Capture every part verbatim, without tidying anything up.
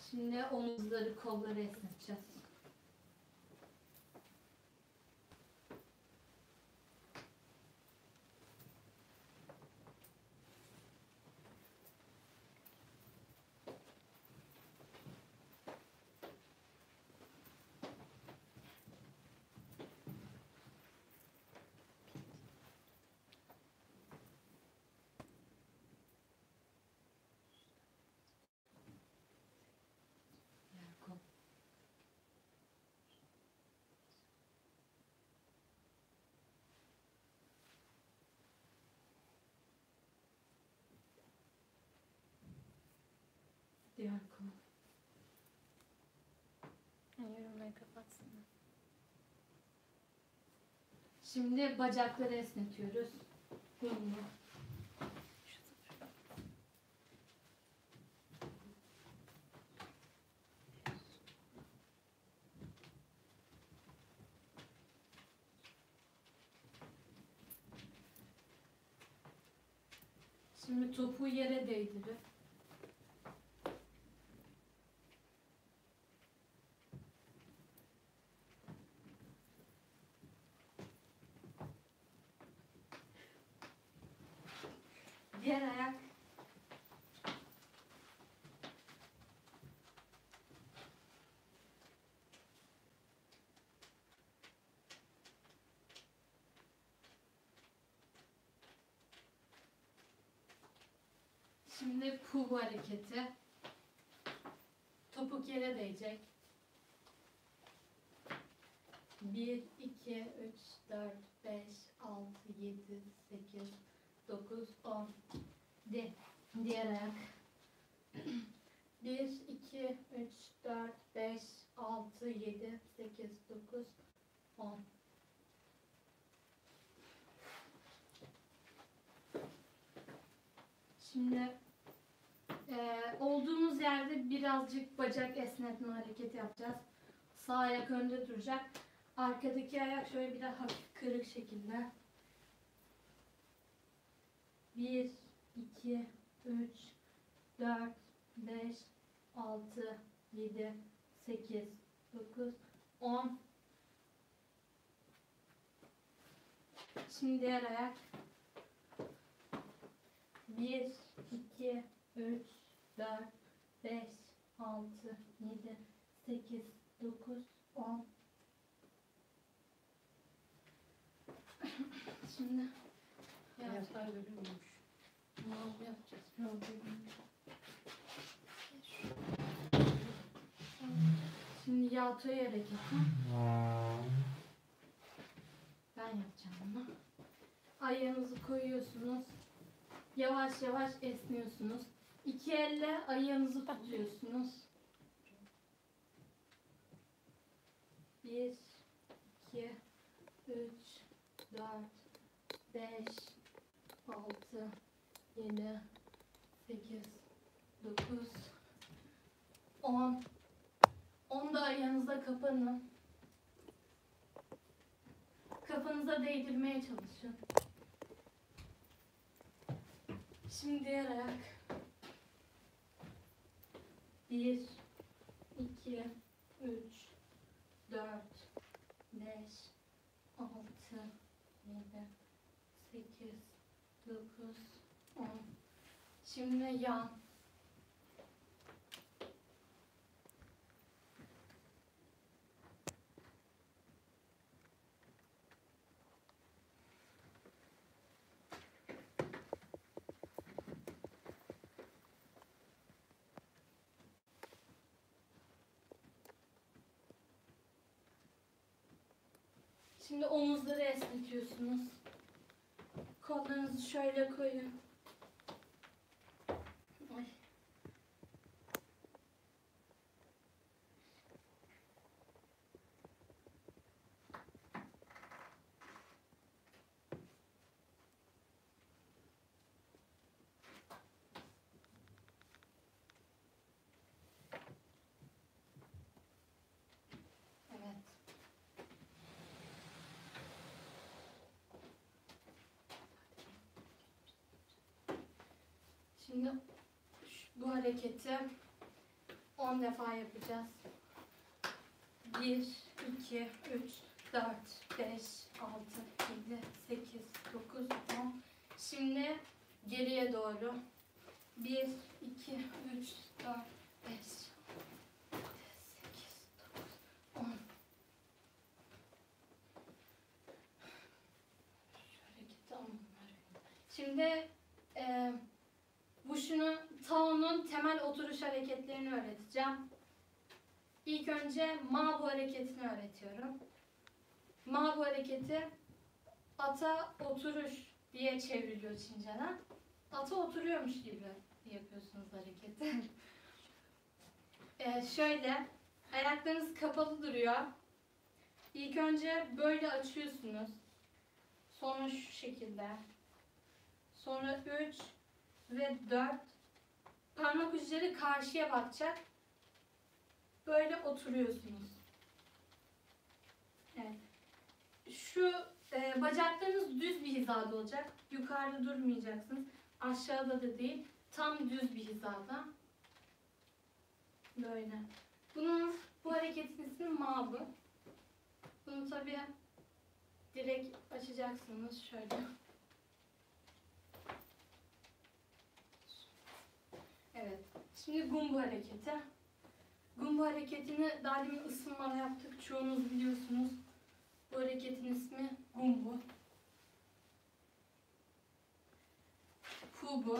Şimdi omuzları, kolları esneteceğiz. Diğer kol. Yürümeyi kapatsın. Şimdi bacakları esnetiyoruz. Bunu. Şimdi topuğu yere değdirip diğer ayak şimdi pull hareketi. Topuk yere değecek. bir, iki, üç, dört, beş, altı, yedi, sekiz, dokuz, on. Di diğer ayak. bir, iki, üç, dört, beş, altı, yedi, sekiz, dokuz, on. Şimdi e, olduğumuz yerde birazcık bacak esnetme hareketi yapacağız. Sağ ayak önde duracak. Arkadaki ayak şöyle biraz hafif kırık şekilde. bir, iki, üç, dört, beş, altı, yedi, sekiz, dokuz, on. Şimdi diğer ayak. bir, iki, üç, dört, beş, altı, yedi, sekiz, dokuz, on. Şimdi Ayaklar bölünmüş. ne yapacağız? Ne yapacağız? Şimdi yaltoy hareketi. Ben yapacağım bunu. Ayağınızı koyuyorsunuz. Yavaş yavaş esniyorsunuz. İki elle ayağınızı tutuyorsunuz. Bir, iki, üç, dört, beş, altı, yedi, sekiz, dokuz, on. on da ayağınızda kapanın. Kafanıza değdirmeye çalışın. Şimdi diğer ayak. bir, iki, üç, dört, beş, altı, yedi, sekiz, dokuz, on. Şimdi yan. Şimdi omuzları esnetiyorsunuz. Kollarınızı şöyle koyun. Ay. Evet. Şimdi bu hareketi on defa yapacağız. bir, iki, üç, dört, beş, altı, yedi, sekiz, dokuz, on. Şimdi geriye doğru. bir, iki, üç, dört, beş, sekiz, dokuz, on. Şöyle gitti ama bunlar. Şimdi e, bu şunu Tao'nun temel oturuş hareketlerini öğreteceğim. İlk önce Ma bu hareketini öğretiyorum. Ma bu hareketi ata oturuş diye çevriliyor Çince'den. Ata oturuyormuş gibi yapıyorsunuz hareketi. ee, şöyle, ayaklarınız kapalı duruyor. İlk önce böyle açıyorsunuz. Sonra şu şekilde. Sonra üç ve dört. Parmak uçları karşıya bakacak. Böyle oturuyorsunuz. Evet. Şu e, bacaklarınız düz bir hizada olacak. Yukarıda durmayacaksınız. Aşağıda da değil. Tam düz bir hizada. Böyle. Bunun bu hareketin ismi Ma bu. Bunu tabii direkt açacaksınız şöyle. Evet. Şimdi Gumbu hareketi. Gumbu hareketini daha demin ısınmada yaptık. Çoğunuz biliyorsunuz. Bu hareketin ismi Gumbu. Fubu.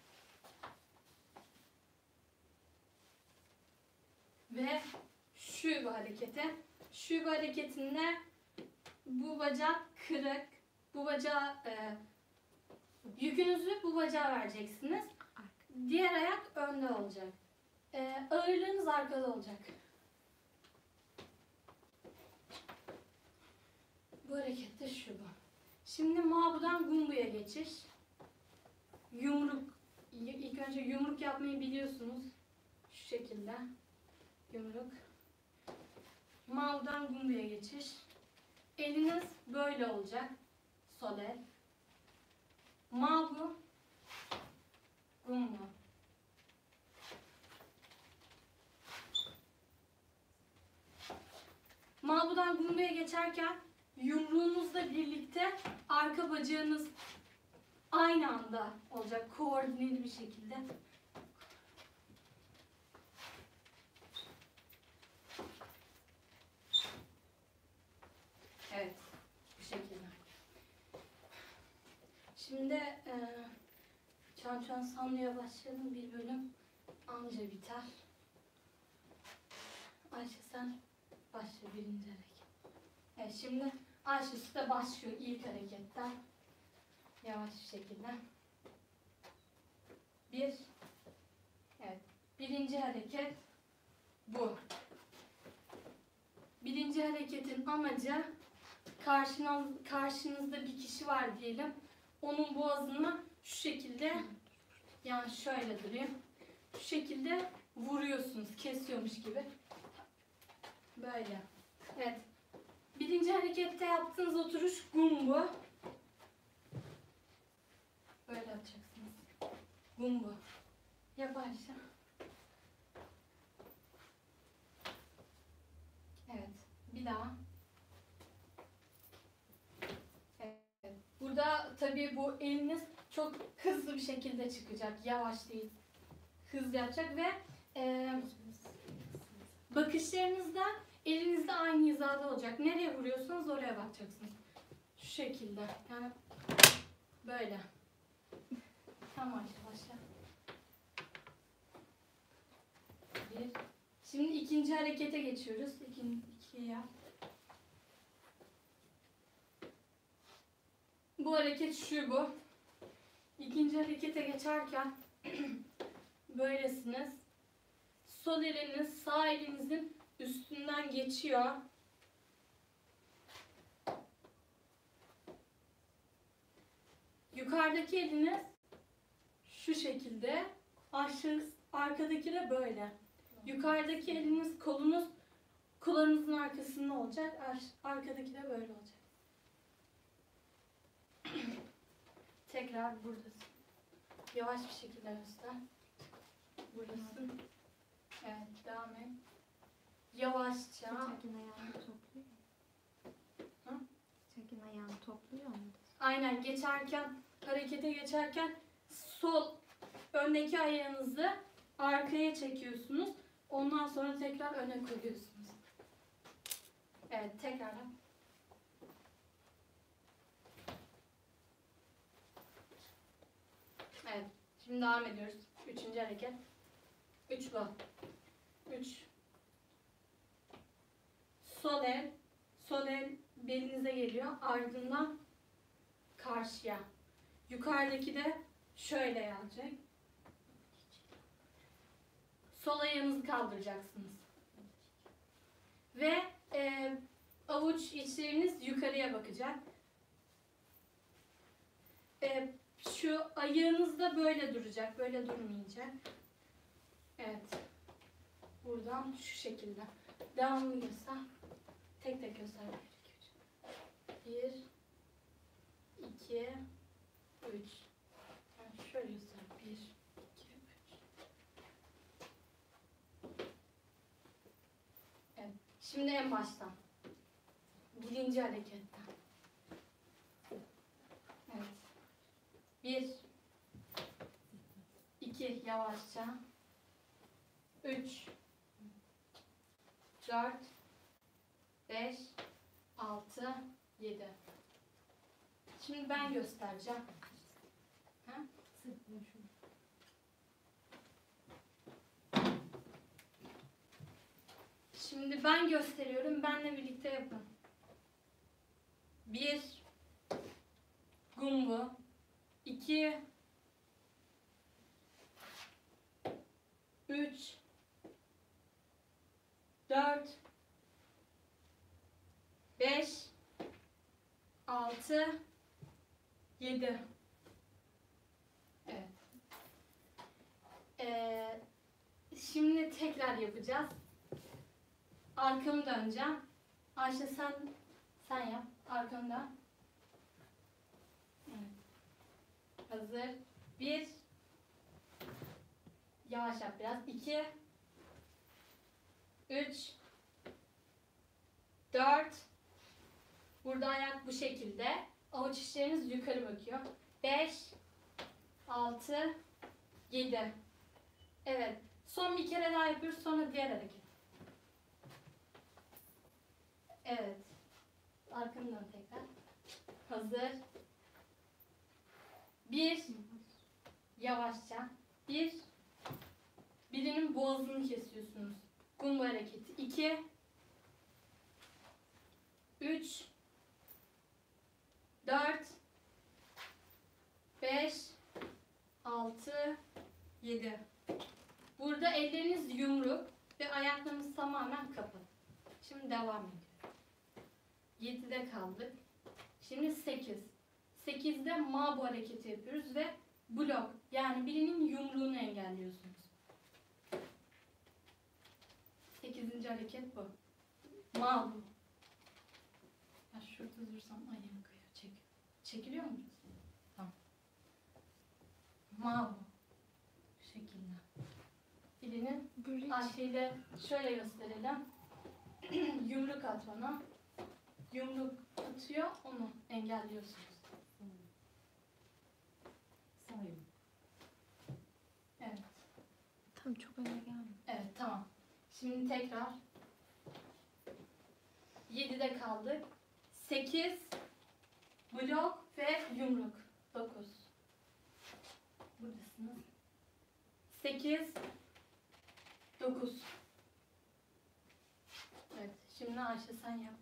Ve Shubu hareketi. Shubu hareketinde bu bacak kırık. Bu bacağı e, yükünüzü bu bacağa vereceksiniz. Diğer ayak önde olacak. E, ağırlığınız arkada olacak. Bu hareket de şu bu. Şimdi Mabu'dan Gumbu'ya geçiş. Yumruk. İlk önce yumruk yapmayı biliyorsunuz. Şu şekilde. Yumruk. Mabu'dan Gumbu'ya geçiş. Eliniz böyle olacak. Sol el. Mabu. Gumbu. Mabu'dan Gumbu'ya geçerken yumruğunuzla birlikte arka bacağınız aynı anda olacak. Koordineli bir şekilde. Evet. Bu şekilde. Şimdi e, Çan Çan Sanlı'ya başlayalım. Bir bölüm anca biter. Ayşe sen başla birinci hareket. Evet, şimdi Ayşe Süt'e başlıyor ilk hareketten. Yavaş bir şekilde. Bir. Evet. Birinci hareket bu. Birinci hareketin amacı karşınız, karşınızda bir kişi var diyelim. Onun boğazını şu şekilde, yani şöyle durayım. Şu şekilde vuruyorsunuz. Kesiyormuş gibi. Böyle. Evet. Birinci harekette yaptığınız oturuş Gumbu. Böyle yapacaksınız. Gumbu. Yap Ayşe. Evet. Bir daha. Evet. Burada tabii bu eliniz çok hızlı bir şekilde çıkacak. Yavaş değil. Hızlı yapacak ve e, bakışlarınızda elinizde aynı hizada olacak. Nereye vuruyorsunuz oraya bakacaksınız. Şu şekilde. Yani böyle. Tamam Ayşe başla. Bir. Şimdi ikinci harekete geçiyoruz. İkinci, ikiye yap. Bu hareket şu bu. İkinci harekete geçerken böylesiniz. Sol eliniz sağ elinizin üstünden geçiyor. Yukarıdaki eliniz şu şekilde. Aşağı, arkadaki de böyle. Yukarıdaki eliniz, kolunuz kulağınızın arkasında olacak. Arkadaki de böyle olacak. Tekrar buradasın. Yavaş bir şekilde göster. Buradasın. Evet, devam et. Yavaşça. Çekin ayağını topluyor. Hı? Çekin ayağını topluyor mu? Aynen, geçerken, harekete geçerken sol öndeki ayağınızı arkaya çekiyorsunuz. Ondan sonra tekrar öne koyuyorsunuz. Evet, tekrardan. Evet, şimdi devam ediyoruz. Üçüncü hareket. Üç bu. Üç. Sol el, sol el belinize geliyor. Ardından karşıya. Yukarıdaki de şöyle gelecek. Sol ayağınızı kaldıracaksınız. Ve e, avuç içleriniz yukarıya bakacak. E, şu ayağınız da böyle duracak. Böyle durmayacak. Evet. Buradan şu şekilde. Devamlı göster. Tek tek göster. Bir, iki, üç. Yani şöyle göster. Bir, iki, üç. Evet. Şimdi en baştan. Birinci hareketten. Evet. Bir, iki, yavaşça. Üç, dört, beş, altı, yedi. Şimdi ben göstereceğim. Ha? Şimdi ben gösteriyorum. Benle birlikte yapın. Bir, gumbu. İki, üç, dört, beş, altı, yedi. Evet. Ee, şimdi tekrar yapacağız. Arkamı döneceğim. Ayşe sen sen yap. Arkamı dön. Evet. Hazır. Bir. Yavaş yap biraz. İki. Üç. Dört. Burada ayak bu şekilde. Avuç içleriniz yukarı bakıyor. Beş. Altı. Yedi. Evet. Son bir kere daha yapıyoruz. Sonra diğer hareket. Evet. Arkamdan tekrar. Hazır. Bir. Yavaşça. Bir. Birinin boğazını kesiyorsunuz. Gumba hareketi. İki. Üç. Dört. Beş. Altı. Yedi. Burada elleriniz yumruk ve ayaklarınız tamamen kapalı. Şimdi devam ediyoruz. yedide kaldık. Şimdi sekiz. sekizde ma bu hareketi yapıyoruz ve blok. Yani birinin yumruğunu engelliyorsunuz. sekizinci hareket bu. Ma bu. Ya şurada dursam ayağım kayıyor. Çek. Çekiliyor mu? Tamam. Ma bu. Bu şekilde. Birinin Ayşe'yle şöyle gösterelim. Yumruk at ona. Yumruk atıyor, onu engelliyorsunuz. Sayın. Evet. Tam çok öne gelme. Evet, tamam. Şimdi tekrar. yedide kaldık. sekiz, blok ve yumruk. dokuz. Buradasınız. sekiz, dokuz. Evet, şimdi Ayşe sen yap.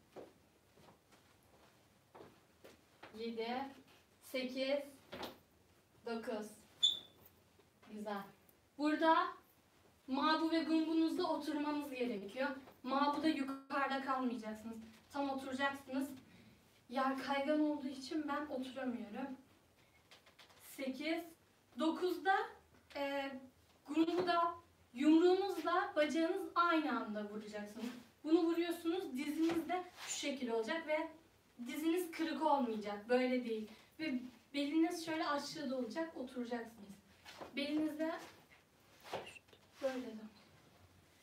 yedi, sekiz, dokuz. Güzel. Burada mabu ve gumbunuzda oturmanız gerekiyor. Mabu'da yukarıda kalmayacaksınız. Tam oturacaksınız. Yer kaygan olduğu için ben oturamıyorum. sekiz, dokuzda e, gumbuda yumruğunuzla bacağınız aynı anda vuracaksınız. Bunu vuruyorsunuz, diziniz de şu şekil olacak ve diziniz kırık olmayacak. Böyle değil. Ve beliniz şöyle aşağıda olacak, oturacaksınız. Belinizde böyle de.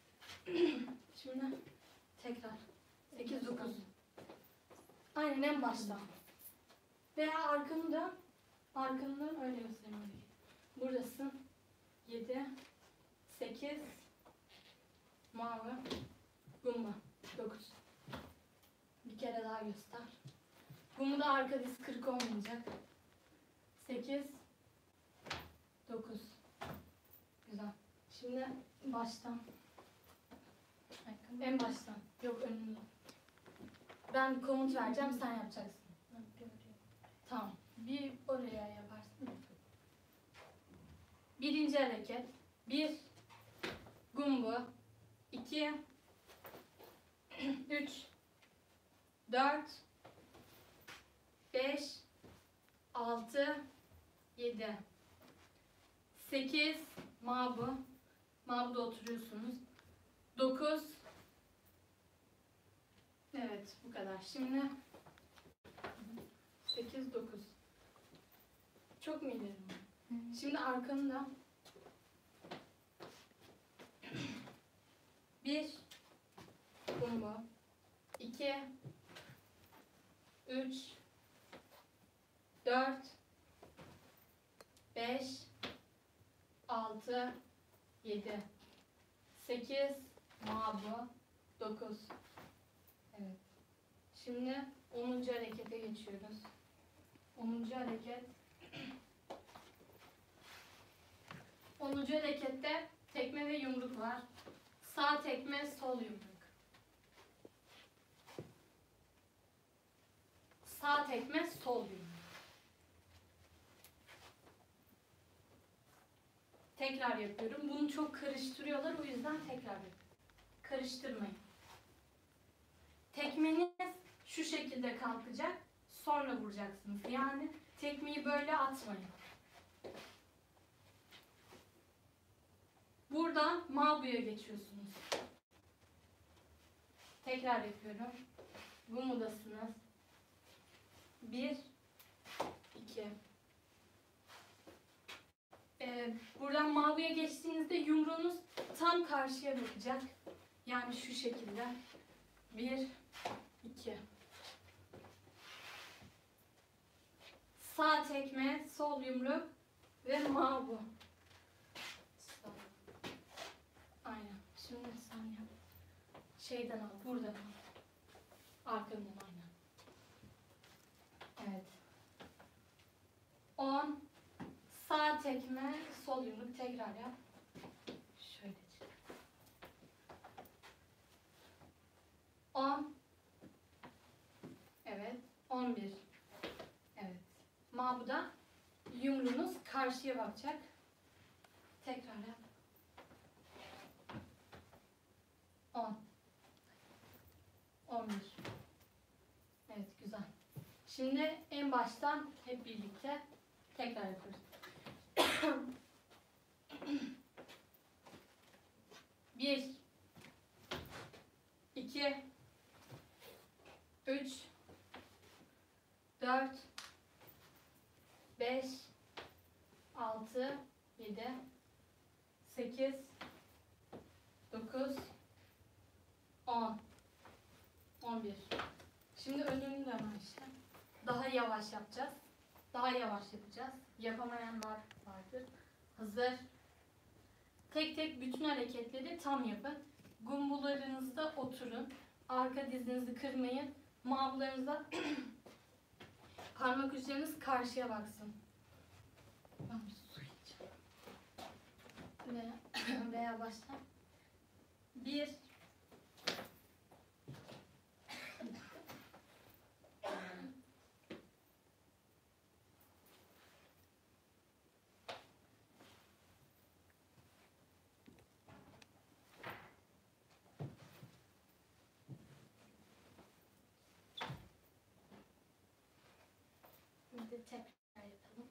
Şimdi tekrar. sekiz dokuz. Aynen en başta. Veya arkanı dön. Arkanı dön öyle göstereyim. Buradasın. yedi, sekiz, mavi, gumba, dokuz. Bir kere daha göster. Gumba da arka diz kırık olmayacak. sekiz, dokuz. Güzel. Şimdi baştan. En baştan. Yok önünde. Ben komut vereceğim, sen yapacaksın. Tamam. Bir oraya yaparsın. Birinci hareket. Bir. Gumbu. İki. Üç. Dört. Beş. Altı. Yedi. Sekiz. Mabu. Mabu'da oturuyorsunuz. Dokuz. Evet, bu kadar. Şimdi sekiz, dokuz. Çok mu ileri? Şimdi arkanı da bir, gumba, iki, üç, dört, beş, altı, yedi, sekiz, mabu, dokuz. Evet. Şimdi onuncu harekete geçiyoruz. onuncu hareket. onuncu harekette tekme ve yumruk var. Sağ tekme, sol yumruk. Sağ tekme, sol yumruk. Tekrar yapıyorum. Bunu çok karıştırıyorlar, o yüzden tekrar yapıyorum. Karıştırmayın. Tekmeniz şu şekilde kalkacak, sonra vuracaksınız. Yani tekmeyi böyle atmayın. Buradan Mabu'ya geçiyorsunuz. Tekrar yapıyorum. Gumudasınız. Bir, iki. Ee, buradan Mabu'ya geçtiğinizde yumruğunuz tam karşıya bakacak. Yani şu şekilde. Bir, iki. Sağ tekme, sol yumruk ve Mabu. Aynen. Şimdi sen yap. Şeyden al, buradan al. Arkamdan aynen. Evet. On. Sağ tekme, sol yumruk. Tekrar yap. Şöyle çık. On. Evet. On bir. Evet. Mabu'da yumruğunuz karşıya bakacak. Tekrar yap. On. On bir. Evet, güzel. Şimdi en baştan hep birlikte tekrar yapıyoruz. Bir, iki, üç, dört, beş, altı, yedi, sekiz, dokuz, on, on bir. Şimdi önünü dön işte. Daha yavaş yapacağız. Daha yavaş yapacağız. Yapamayanlar vardır. Hazır. Tek tek bütün hareketleri tam yapın. Gumbularınızda oturun. Arka dizinizi kırmayın. Mabularınızda parmak uçlarınız karşıya baksın. Ben bir su içeceğim. Ve, veya başla. Bir. Şimdi tekrar yapalım.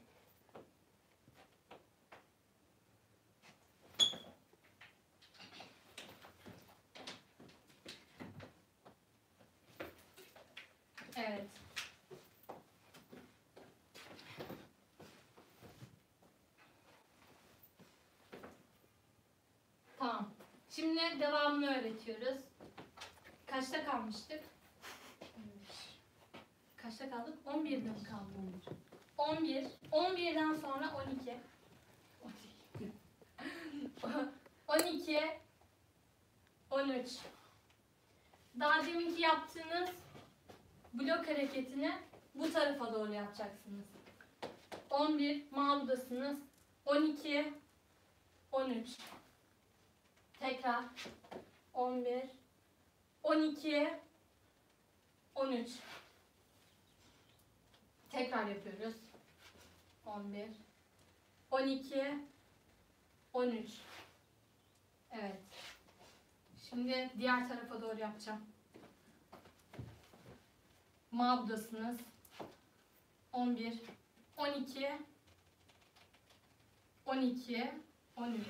Evet. Tamam. Şimdi devamını öğretiyoruz. Kaçta kalmıştık? Kaçta kaldık? on birde mi kaldık? on bir. on birden sonra on iki. on iki. on üç. Daha deminki yaptığınız blok hareketini bu tarafa doğru yapacaksınız. on bir mağdudasınız. on iki. on üç. Tekrar. on bir. on iki. on üç. Tekrar yapıyoruz. on bir. on iki. on üç. Evet. Şimdi diğer tarafa doğru yapacağım. Mağdudasınız. on bir. on iki. on iki. on üç.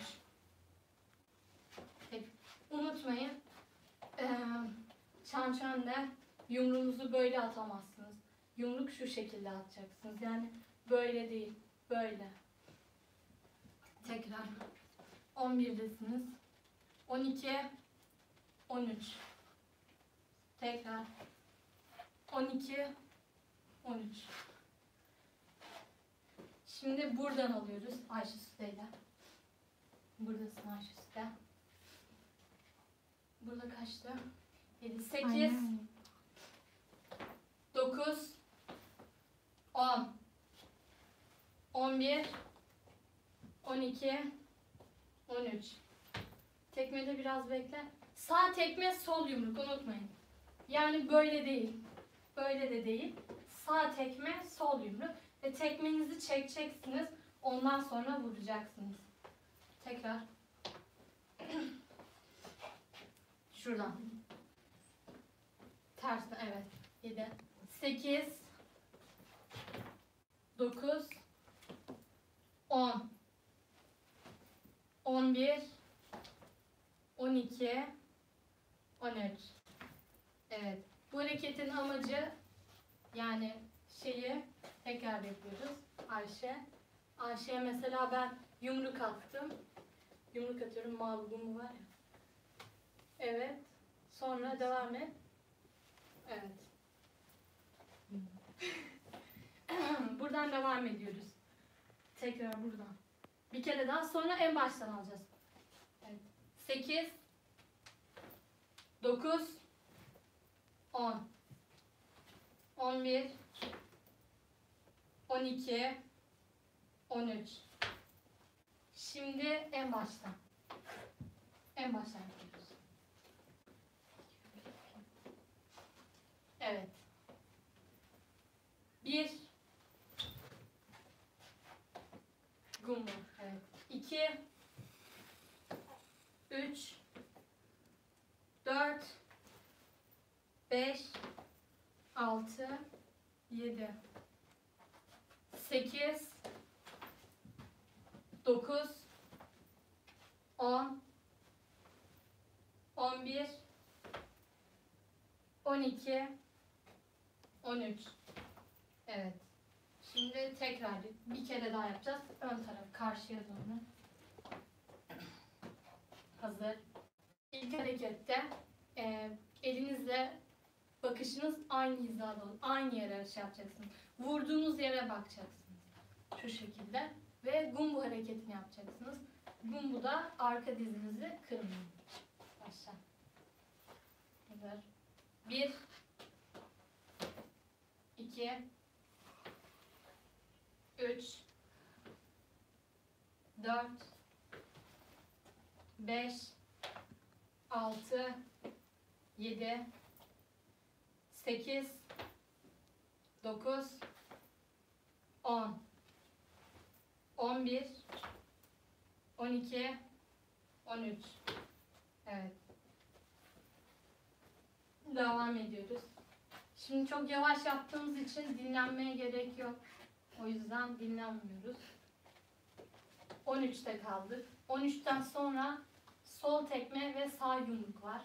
Peki. Unutmayın. Ee, Şanşönde yumruğunuzu böyle atamazsınız. Yumruk şu şekilde atacaksınız. Yani böyle değil. Böyle. Tekrar. on birdesiniz. on iki. on üç. Tekrar. on iki. on üç. Şimdi buradan alıyoruz Ayşe Sütey'le. Buradasın Ayşe Sütey. Burada kaçtı? yedi, sekiz, Aynen. dokuz, on, on bir, on iki, on üç. Tekmede biraz bekle. Sağ tekme, sol yumruk, unutmayın. Yani böyle değil. Böyle de değil. Sağ tekme, sol yumruk. Ve tekmenizi çekeceksiniz. Ondan sonra vuracaksınız. Tekrar. Şuradan. Tersten, evet. yedi, sekiz, dokuz, on, on bir, on iki, on üç. Evet. Bu hareketin amacı, yani şeyi tekrar yapıyoruz. Ayşe. Ayşe'ye mesela ben yumruk attım. Yumruk atıyorum. Mağlubum var ya. Evet. Sonra devam et. Evet. Buradan devam ediyoruz. Tekrar buradan. Bir kere daha, sonra en baştan alacağız. Evet. sekiz, dokuz, on, on bir, on iki, on üç. Şimdi en baştan. En baştan yapıyoruz. Evet. Bir. Gumbo. Evet. İki. Üç. Dört. Beş. Altı. Yedi. Sekiz. Dokuz. On. On bir. On iki. On üç. Evet. Şimdi tekrar bir kere daha yapacağız. Ön taraf karşıya doğru. Hazır. İlk harekette e, elinizle bakışınız aynı hizada olun. Aynı yere şey yapacaksınız. Vurduğunuz yere bakacaksınız. Şu şekilde. Ve gumbu hareketini yapacaksınız. Gumbu da arka dizinizi kırmayın. Başla. Hazır. Bir. iki, üç, dört, beş, altı, yedi, sekiz, dokuz, on, on bir, on iki, on üç. Evet. Devam ediyoruz. Şimdi çok yavaş yaptığımız için dinlenmeye gerek yok. O yüzden dinlenmiyoruz. on üçte kaldık. on üçten sonra sol tekme ve sağ yumruk var.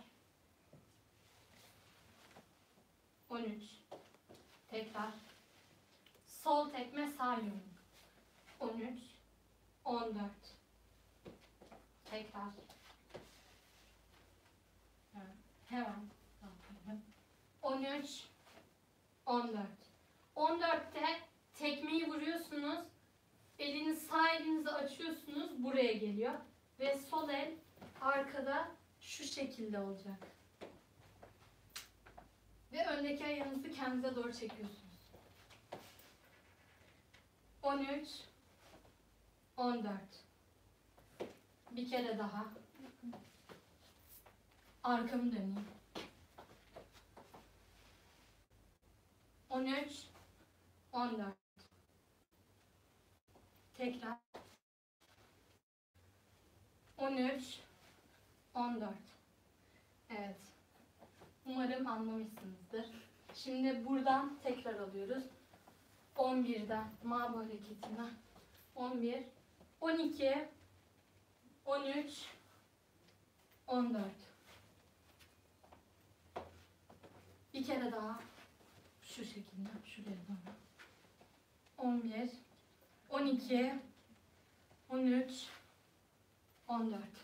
on üç. Tekrar. Sol tekme, sağ yumruk. on üç. on dört. Tekrar. Hemen dağıtıyorum. on üç, on dört. on dörtte tekmeyi vuruyorsunuz. Elini sağ elinizi açıyorsunuz. Buraya geliyor. Ve sol el arkada şu şekilde olacak. Ve öndeki ayağınızı kendinize doğru çekiyorsunuz. on üç, on dört. Bir kere daha. Arkamı döneyim. on üç, on dört. Tekrar. on üç, on dört. Evet. Umarım anlamışsınızdır. Şimdi buradan tekrar alıyoruz. on birden mavi hareketinden. on bir, on iki, on üç, on dört. Bir kere daha şu şekilde şuraya doğru. on bir, on iki, on üç, on dört.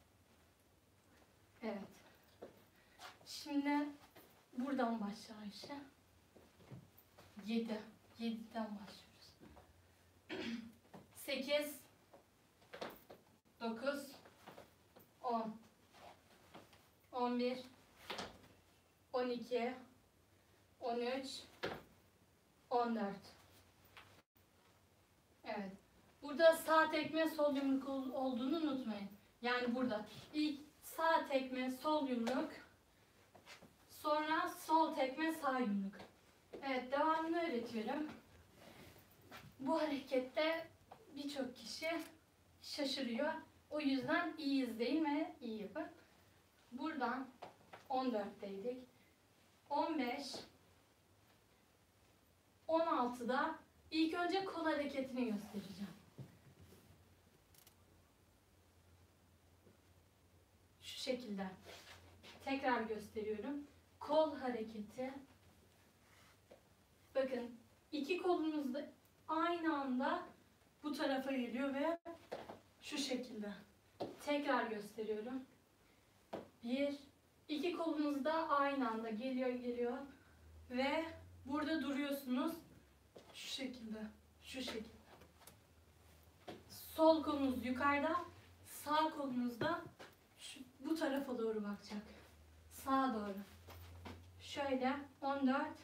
Evet. Şimdi buradan başla Ayşe. yedi. yediden başlıyoruz. sekiz, dokuz, on, on bir, on iki, on üç, on dört. Evet. Burada sağ tekme sol yumruk olduğunu unutmayın. Yani burada ilk sağ tekme sol yumruk, sonra sol tekme sağ yumruk. Evet, devamını öğretiyorum. Bu harekette birçok kişi şaşırıyor. O yüzden iyi izleyin ve iyi yapın. Buradan on dörtteydik. on beş, on altıda ilk önce kol hareketini göstereceğim. Şu şekilde. Tekrar gösteriyorum. Kol hareketi. Bakın, iki kolunuz da aynı anda bu tarafa geliyor ve şu şekilde. Tekrar gösteriyorum. Bir, iki kolunuz da aynı anda geliyor geliyor ve burada duruyorsunuz. Şu şekilde, şu şekilde. Sol kolunuz yukarıda, sağ kolunuz da şu, bu tarafa doğru bakacak. Sağa doğru. Şöyle on dört.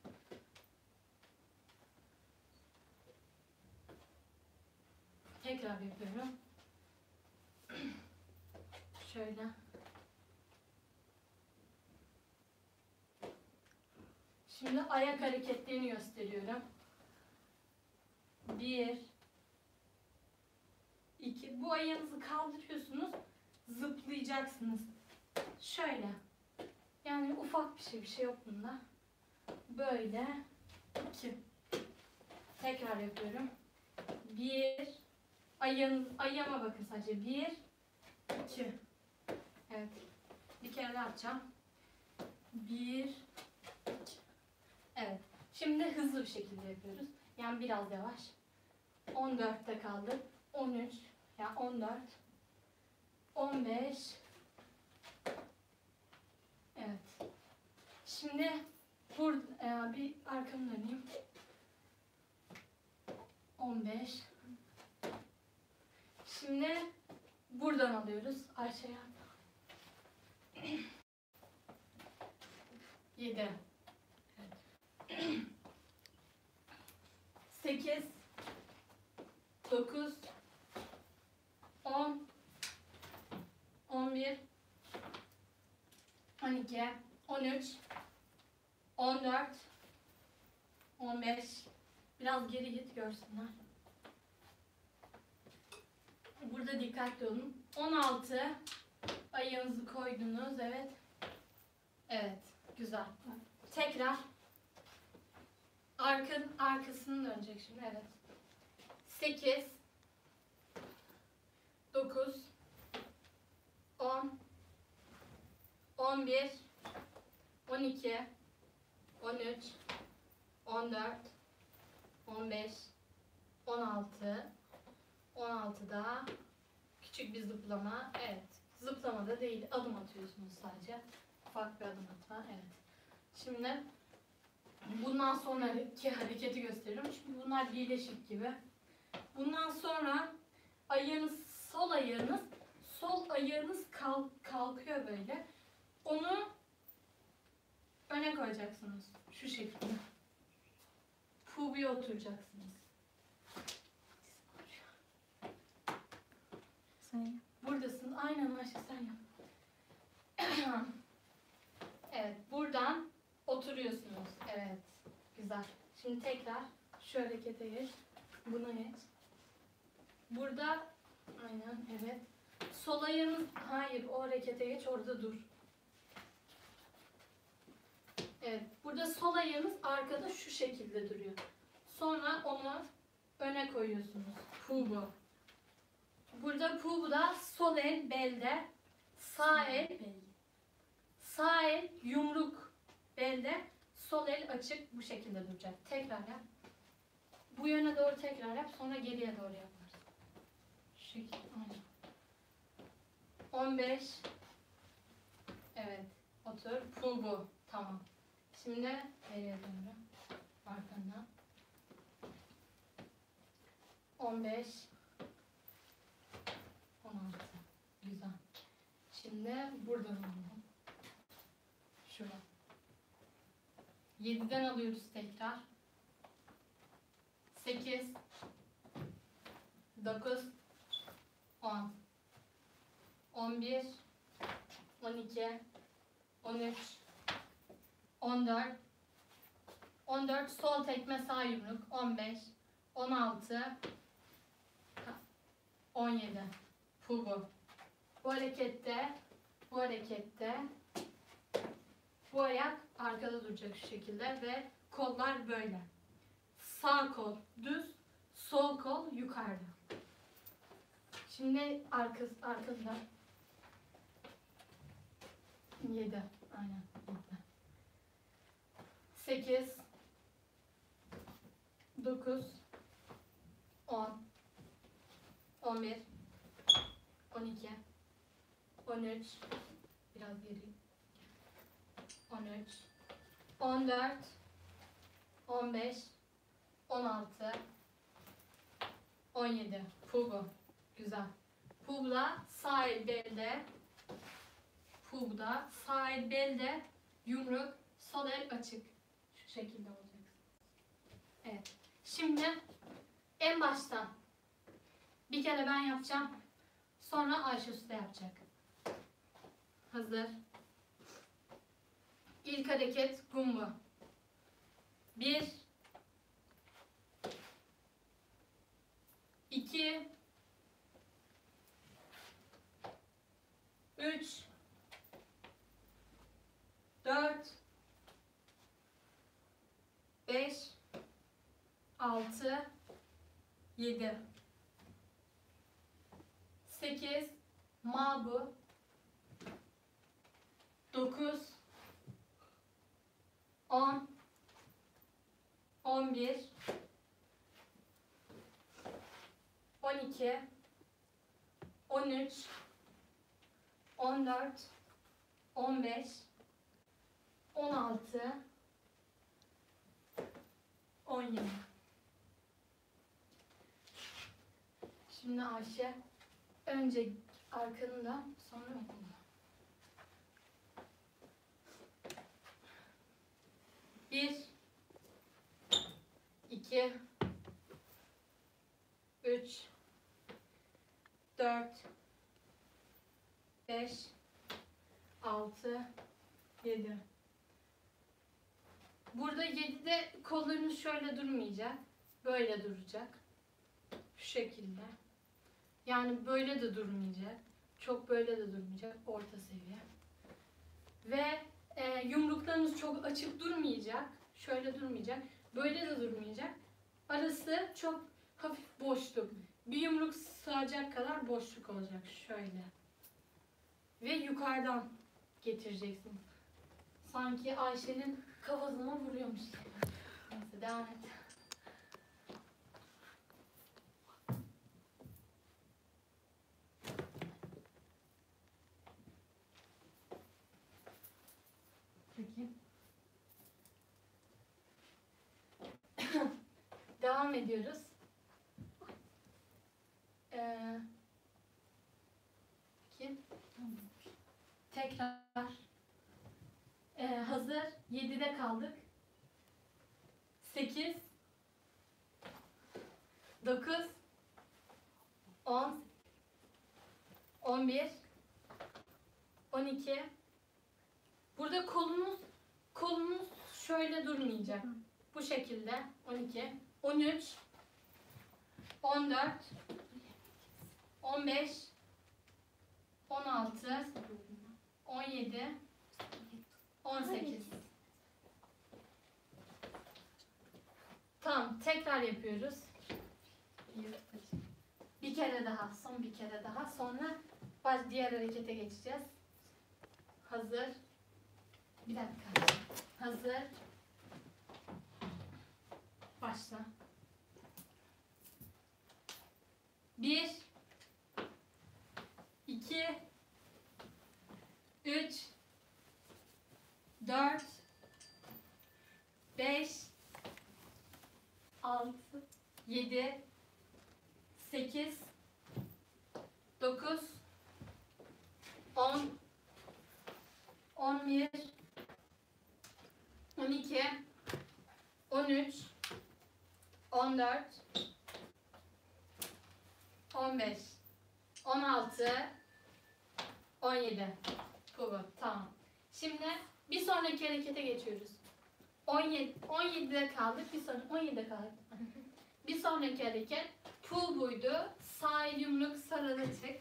Tekrar yapıyorum. Şöyle. Şimdi ayak hareketlerini gösteriyorum. Bir, iki. Bu ayağınızı kaldırıyorsunuz. Zıplayacaksınız. Şöyle. Yani ufak bir şey, bir şey yok bunda. Böyle. İki. Tekrar yapıyorum. Bir. Ayağın, ayağıma bakın sadece. Bir, iki. Evet. Bir kere daha yapacağım. Bir, iki. Evet. Şimdi hızlı bir şekilde yapıyoruz. Yani biraz yavaş. on dörtte kaldık. on üç. Yani on dört. on beş. Evet. Şimdi burada bir arkamı döneyim. on beş. Şimdi buradan alıyoruz. Ayşe yap. yedi. Evet. sekiz. dokuz. on. on bir. on iki. on üç. on dört. on beş. Biraz geri git görsünler. Burada dikkatli olun. on altı. Ayağınızı koydunuz. Evet. Evet. Güzel. Tekrar. Arka, arkasını dönecek şimdi. Evet. sekiz. dokuz. on. on bir. on iki. on üç. on dört. on beş. on altı. on altıda küçük bir zıplama. Evet. Zıplama da değil. Adım atıyorsunuz sadece. ufak bir adım atma. Evet. Şimdi bundan sonraki hareketi gösteriyorum. Çünkü bunlar birleşik gibi. Bundan sonra ayağınız, sol ayağınız, sol ayağınız kalk, kalkıyor böyle. Onu öne koyacaksınız. Şu şekilde. Pubiye oturacaksınız. Sen yap. Buradasın. Aynen Ayşe sen yap. Evet. Buradan oturuyorsunuz. Evet. Güzel. Şimdi tekrar şu harekete geç. Buna geç. Burada aynen evet. Sol ayağınız hayır o harekete geç orada dur. Evet. Burada sol ayağınız arkada şu şekilde duruyor. Sonra onu öne koyuyorsunuz. Pubu. Burada pubu da sol el belde, sağ el sağ el yumruk belde, sol el açık bu şekilde duracak. Tekrar yap. Bu yöne doğru tekrar yap. Sonra geriye doğru yaparsın. Şu şekilde. Aynen. on beş. Evet. Otur. Pubu. Tamam. Şimdi geriye doğru. Arkandan. on beş. on altı. Güzel. Şimdi buradan alalım. Şurada. yediden alıyoruz tekrar. sekiz. dokuz. on. on bir. on iki. on üç. on dört. on dört sol tekme sağ yumruk. on beş. on altı. on yedi. Pubu. Bu harekette, bu harekette bu ayak arkada duracak şu şekilde ve kollar böyle. Sağ kol düz, sol kol yukarıda. Şimdi arkası, arkasında yedi. Aynen. yedi. sekiz. dokuz. on. on bir. on iki. on üç. Biraz geri. on üç. on dört. on beş. on altı. on yedi. Pubu. Güzel. Pubu'da sağ el belde. Pubu'da sağ el belde. Yumruk. Sol el açık. Şu şekilde olacak. Evet. Şimdi en baştan bir kere ben yapacağım. Sonra Ayşe Usta yapacak. Hazır. İlk hareket gumbu. Bir. iki. Üç. Dört. Beş. Altı. Yedi. Sekiz. Mabu. Dokuz. On. On bir. On iki. On üç. On dört. On beş. On altı. On yedi. Şimdi Ayşe önce arkandan sonra okulda. Bir, iki, üç, dört, beş, altı, yedi. Burada yedide kollarınız şöyle durmayacak. Böyle duracak. Şu şekilde. Yani böyle de durmayacak. Çok böyle de durmayacak. Orta seviye. Ve e, yumruklarınız çok açık durmayacak. Şöyle durmayacak. Böyle de durmayacak. Arası çok hafif boşluk. Bir yumruk sığacak kadar boşluk olacak. Şöyle. Ve yukarıdan getireceksin. Sanki Ayşe'nin kafasına vuruyormuş gibi. Neyse devam et. Bakayım. Devam ediyoruz. Ee, bakayım. Tekrar. Ee, hazır. yedide kaldık. sekiz, dokuz, on, on bir, on iki. Burada kolunuz kolunuz şöyle durmayacak. Bu şekilde. on iki, on üç, on dört, on beş, on altı, on yedi, on sekiz. Tamam, tekrar yapıyoruz. Bir kere daha, son bir kere daha. Sonra baş diğer harekete geçeceğiz. Hazır. Bir dakika. Hazır. Başla. Bir, iki, üç, dört, beş, altı, yedi, sekiz, dokuz, on, on bir, on iki, on üç, on dört, on beş, on altı, on yedi. Bu, tamam. Şimdi bir sonraki harekete geçiyoruz. on yedi, on yedide kaldık. Bir sonraki on yedide kaldık. Bir sonraki hareket pull buydu. Sağ el yumruk sarılı çık.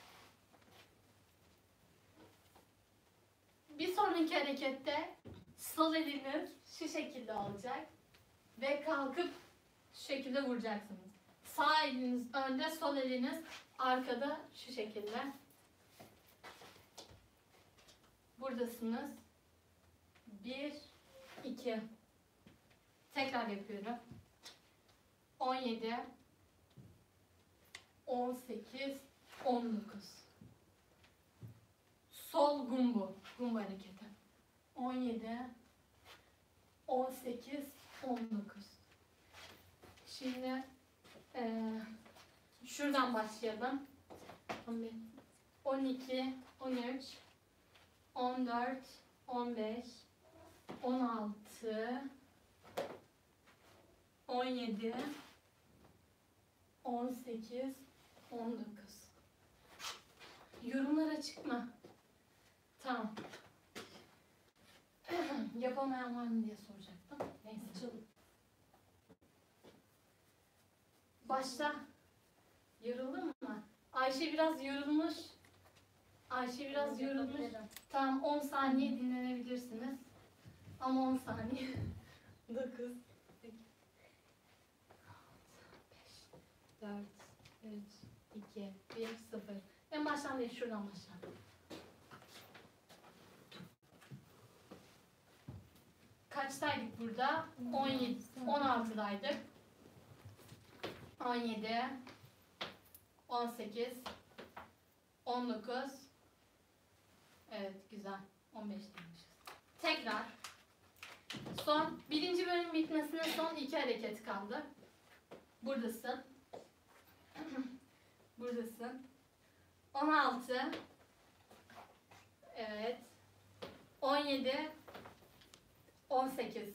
Bir sonraki harekette sol eliniz şu şekilde olacak ve kalkıp şu şekilde vuracaksınız. Sağ eliniz önde, sol eliniz arkada şu şekilde. Buradasınız. Bir, iki. Tekrar yapıyorum. on yedi, on sekiz, on dokuz. Sol gumbu. Gumbu hareketi. on yedi, on sekiz, on dokuz. Şimdi ee, şuradan başlayalım. on iki, on üç, on dört, on beş, on altı, on yedi, on sekiz, on dokuz. Yorumlar açık mı? Tamam. Yapamayan var mı diye soracaktım. Neyse. Açalım. Başla. Yoruldun mu? Ayşe biraz yorulmuş. Ayşe biraz yorulmuş. Tamam, on saniye dinlenebilirsiniz. Ama on saniye. dokuz, sekiz, beş, dört, üç, iki, bir, sıfır. En baştan değil, şuradan başla. Kaçtaydık burada? on yedi, on altıdaydık. on yedi, on sekiz, on dokuz. Evet, güzel. on beş demişiz. Tekrar. Son, birinci bölüm bitmesine son iki hareket kaldı. Buradasın. Buradasın. on altı. Evet. on yedi. on sekiz.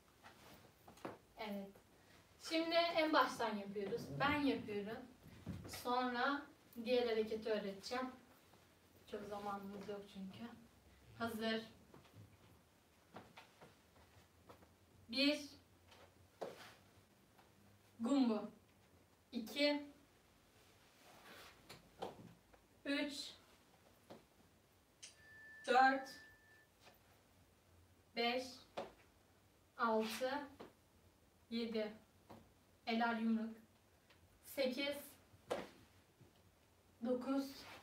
Evet. Şimdi en baştan yapıyoruz. Ben yapıyorum. Sonra diğer hareketi öğreteceğim. Çok zamanımız yok çünkü. Hazır. Bir. Gumbu. İki. Üç. Dört. Beş. Altı. Yedi. Eller yumruk. Sekiz. Dokuz.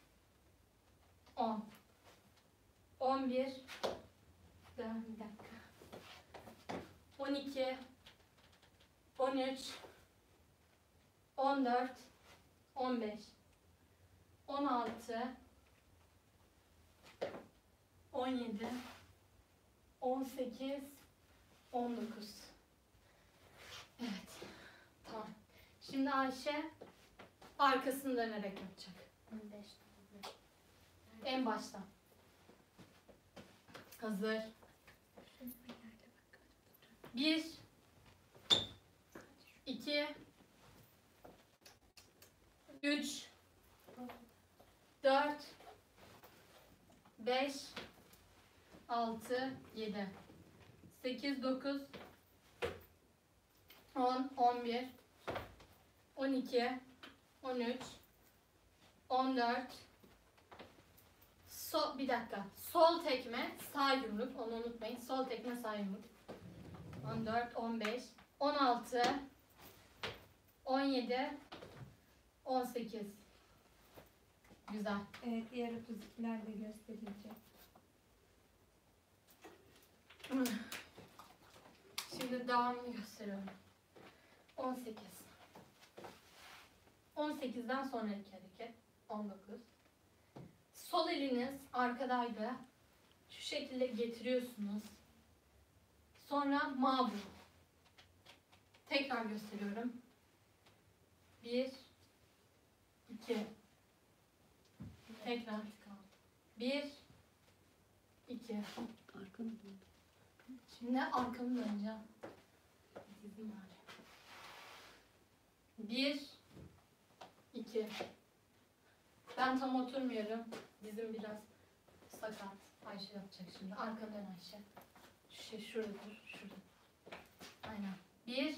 On. On bir. Bir dakika. On iki. On üç. On dört. On beş. On altı. On yedi. on sekiz, on dokuz. Evet. Tamam. Şimdi Ayşe arkasını dönerek yapacak. on beş. En baştan. Hazır. Bir, iki, üç, dört, beş, altı, yedi, sekiz, dokuz, on, on bir, on iki, on üç, on dört. Sol, bir dakika. Sol tekme, sağ yumruk. Onu unutmayın. Sol tekme, sağ yumruk. on dört, on beş, on altı, on yedi, on sekiz. Güzel. Evet, diğer otuz ikiler de gösterilecek. Şimdi devamını gösteriyorum. on sekiz. on sekizden sonraki hareket. on dokuz. Sol eliniz arkadaydı. Şu şekilde getiriyorsunuz. Sonra mabu. Tekrar gösteriyorum. Bir, iki. Tekrar. Bir, iki. Arkanı dön. Şimdi arkamı döneceğim. Dizim ağrıyor. Bir, iki. Ben tam oturmuyorum. Dizim biraz sakat. Ayşe yapacak şimdi. Arka dön Ayşe. Şu şey şurada dur. Şurada. Aynen. Bir.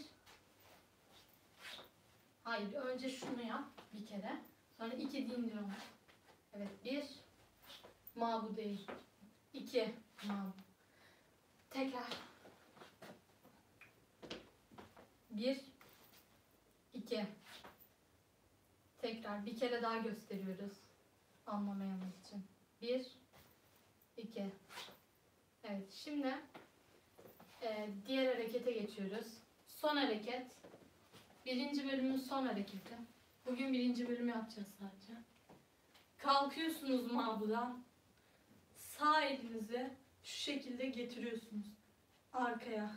Hayır. Önce şunu yap. Bir kere. Sonra iki deyince onu. Evet. Bir. Ma bu değil. İki. Ma bu. Tekrar. Bir. iki. Tekrar. Bir kere daha gösteriyoruz. Anlamayanlar için. Bir. iki. Evet. Şimdi e, diğer harekete geçiyoruz. Son hareket. Birinci bölümün son hareketi. Bugün birinci bölümü yapacağız sadece. Kalkıyorsunuz mağbudan. Sağ elinizi şu şekilde getiriyorsunuz. Arkaya.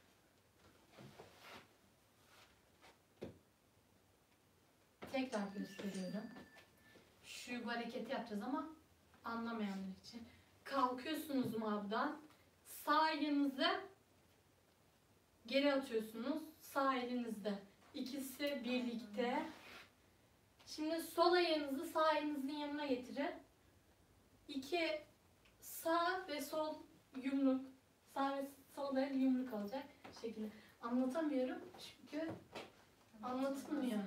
Tekrar gösteriyorum. Şu hareketi yapacağız ama anlamayanlar için. Kalkıyorsunuz mağbudan. Sağ elinizi geri atıyorsunuz. Sağ elinizde. İkisi birlikte. Şimdi sol ayağınızı sağ elinizin yanına getirin. İki sağ ve sol yumruk. Sağ ve sol el yumruk alacak şekilde. Anlatamıyorum çünkü anlatılmıyor.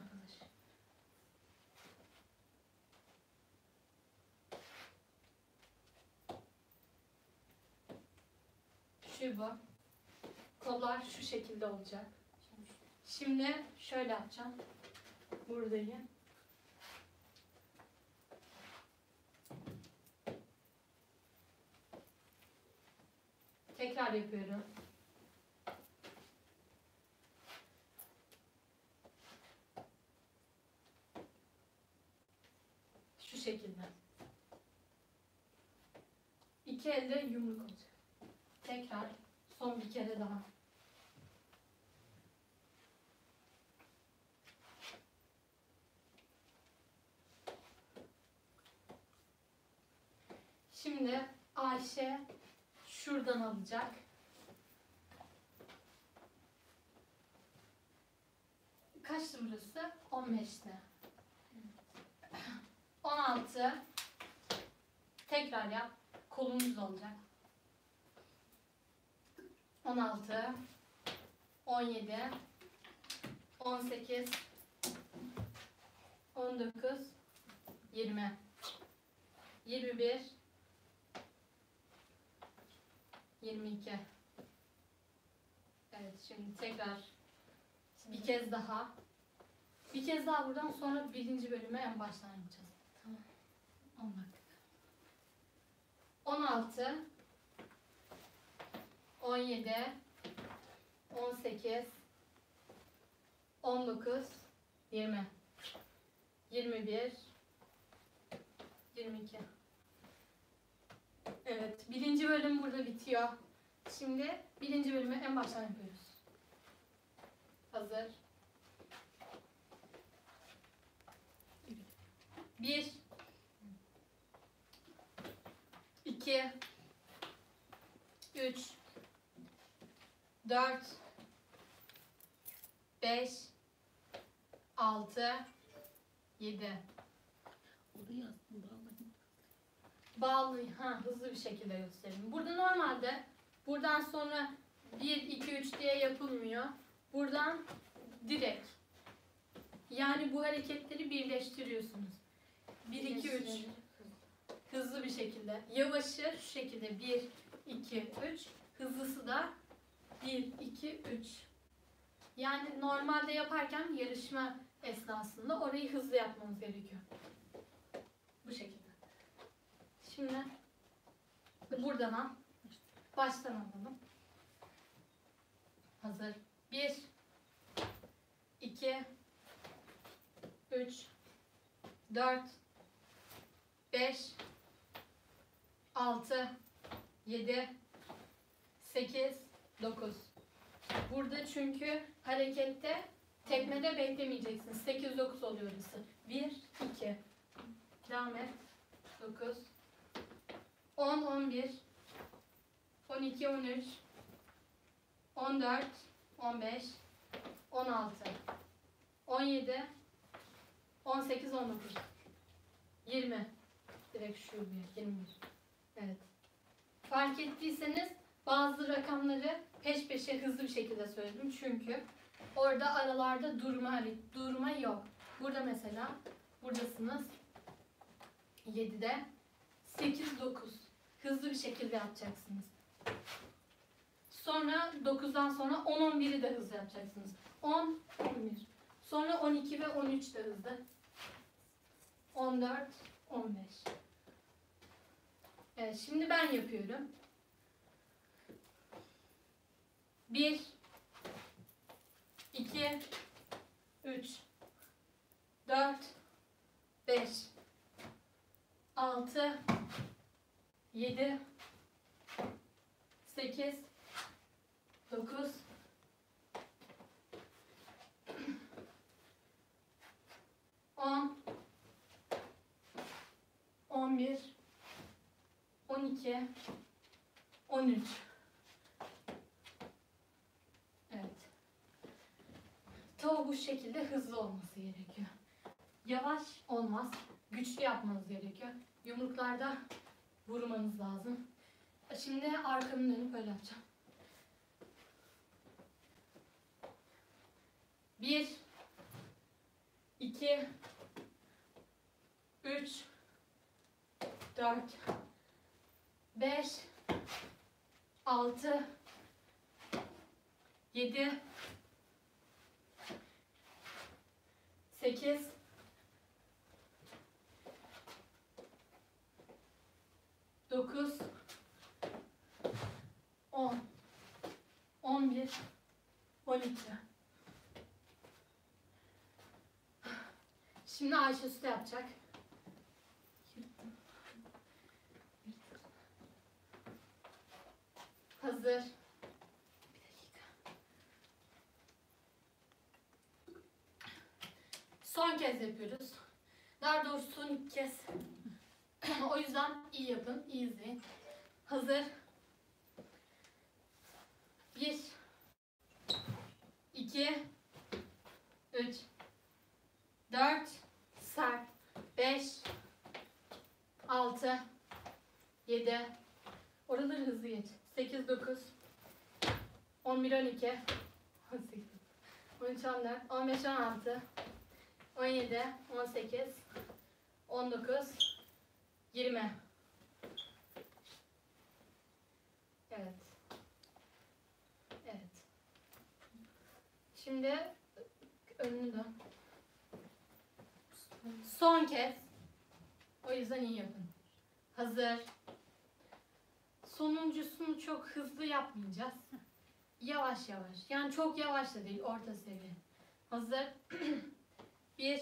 Şu bu. Kollar şu şekilde olacak. Şimdi şöyle yapacağım. Buradayım. Tekrar yapıyorum. Şu şekilde. İki elde yumruk olacak. Tekrar son bir kere daha. Şimdi Ayşe şuradan alacak. Kaçtı burası? on beşti. on altı. Tekrar yap. Kolumuz olacak. on altı. on yedi. on sekiz. on dokuz. yirmi. yirmi bir. yirmi iki. Evet, şimdi tekrar bir kez daha. Bir kez daha buradan sonra birinci bölüme en baştan yapacağız. Tamam. on dakika. on altı. on yedi. on sekiz. on dokuz. yirmi. yirmi bir. yirmi iki. Evet, birinci bölüm burada bitiyor. Şimdi birinci bölümü en baştan yapıyoruz. Hazır. Bir, iki, üç, dört, beş, altı, yedi. Onu yazdım bağladım. Bağlı, ha, hızlı bir şekilde göstereyim. Burada normalde buradan sonra bir, iki, üç diye yapılmıyor. Buradan direkt. Yani bu hareketleri birleştiriyorsunuz. bir, iki, üç. Hızlı bir şekilde. Yavaşı şu şekilde bir, iki, üç. Hızlısı da bir, iki, üç. Yani normalde yaparken yarışma esnasında orayı hızlı yapmamız gerekiyor. Bu şekilde. Şimdi buradan al. Baştan alalım. Hazır. Bir, iki, üç, dört, beş, altı, yedi, sekiz, dokuz. Burada çünkü harekette tekmede beklemeyeceksin. sekiz, dokuz oluyor orası. bir, iki. Devam et. dokuz. on, on bir. on iki, on üç. on dört, on beş. on altı. on yedi. on sekiz, on dokuz. yirmi. Direkt şuraya. yirmi bir. Evet. Fark ettiyseniz bazı rakamları peş peşe hızlı bir şekilde söyledim. Çünkü orada aralarda durma, durma yok. Burada mesela buradasınız. yedide sekiz, dokuz. Hızlı bir şekilde yapacaksınız. Sonra dokuzdan sonra on, on biri de hızlı yapacaksınız. on, on bir. Sonra on iki ve on üç de hızlı. on dört, on beş. Evet, şimdi ben yapıyorum. bir, iki, üç, dört, beş, altı, yedi, sekiz, dokuz, on, on bir, on iki, on üç. Evet. Tabii bu şekilde hızlı olması gerekiyor. Yavaş olmaz. Güçlü yapmanız gerekiyor. Yumruklarda vurmanız lazım. Şimdi arkamı dönüp böyle yapacağım. Bir, iki, üç, dört, beş, altı, yedi, sekiz, dokuz, on, on bir, on iki. Şimdi Ayşe Usta yapacak. Hazır. Son kez yapıyoruz. Daha doğrusu son iki kez. O yüzden iyi yapın, iyi izleyin. Hazır. Bir, iki, üç, dört, sert, beş, altı, yedi, oraları hızlı geç. sekiz, dokuz, on bir, on iki, on sekiz, on üç, on dört, on beş, on altı, on yedi, on sekiz, on dokuz, yirmi. Evet. Evet. Şimdi önünü dön. Son kez. O yüzden iyi yapın. Hazır. Sonuncusunu çok hızlı yapmayacağız. Yavaş yavaş. Yani çok yavaş da değil. Orta seviye. Hazır. Bir.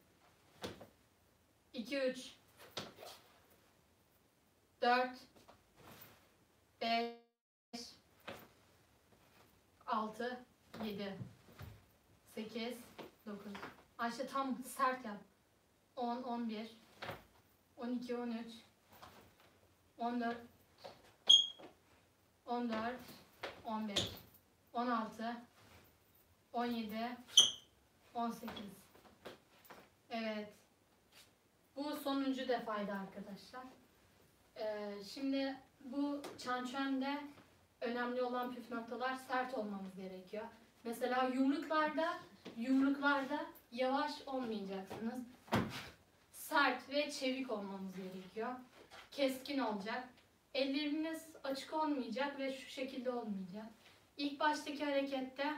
iki, üç. Dört. Beş. Ayşe tam sert yap. on, on bir, on iki, on üç, on dört, on dört, on beş, on altı, on yedi, on sekiz. Evet. Bu sonuncu defaydı arkadaşlar. Ee, şimdi bu çançönde önemli olan püf noktalar sert olmamız gerekiyor. Mesela yumruklarda yumruklarda yavaş olmayacaksınız. Sert ve çevik olmamız gerekiyor. Keskin olacak. Elleriniz açık olmayacak ve şu şekilde olmayacak. İlk baştaki harekette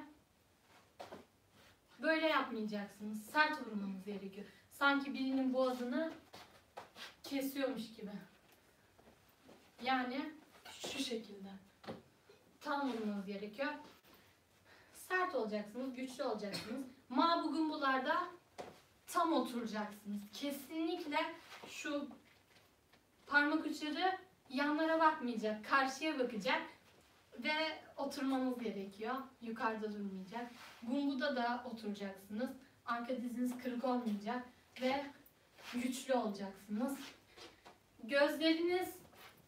böyle yapmayacaksınız. Sert vurmanız gerekiyor. Sanki birinin boğazını kesiyormuş gibi. Yani şu şekilde. Tam vurmanız gerekiyor. Sert olacaksınız, güçlü olacaksınız. Ma bugumbularda tam oturacaksınız. Kesinlikle şu parmak uçları yanlara bakmayacak, karşıya bakacak ve oturmanız gerekiyor. Yukarıda durmayacak. Gumbuda da oturacaksınız. Arka diziniz kırık olmayacak ve güçlü olacaksınız. Gözleriniz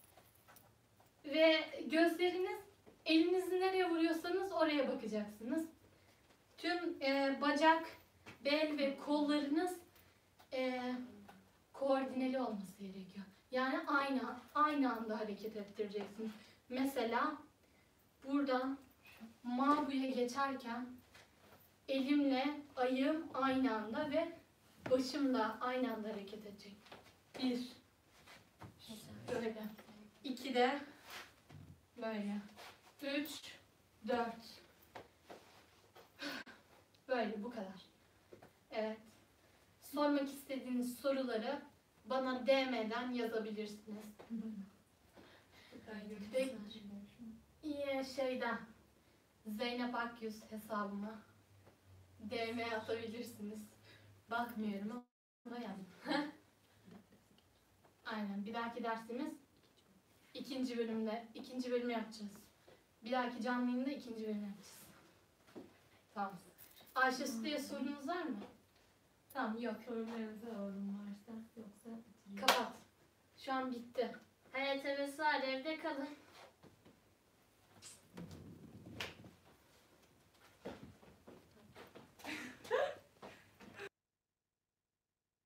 ve gözleriniz elinizi nereye vuruyorsanız oraya bakacaksınız. Tüm e, bacak, bel ve kollarınız e, koordineli olması gerekiyor. Yani aynı aynı anda hareket ettireceksiniz. Mesela buradan mabuya geçerken elimle ayağım aynı anda ve başım da aynı anda hareket edecek. Bir, böyle. İki de böyle. Üç, dört. Böyle, bu kadar. Evet. Sormak istediğiniz soruları bana D M'den yazabilirsiniz. Peki. İyi şeyden Zeynep Akyüz hesabıma D M atabilirsiniz. Bakmıyorum ama yani. Aynen. Bir dahaki dersimiz ikinci bölümde ikinci bölümü yapacağız. Bir dahaki canlı yayında ikinci bölümü yapacağız. Tamam. Ayşe Su'ya sorunuz var mı? Tamam, yok. Sorularınıza sorun varsa yoksa Kapat. Şu an bitti. Hayat hevesi var, evde kalın.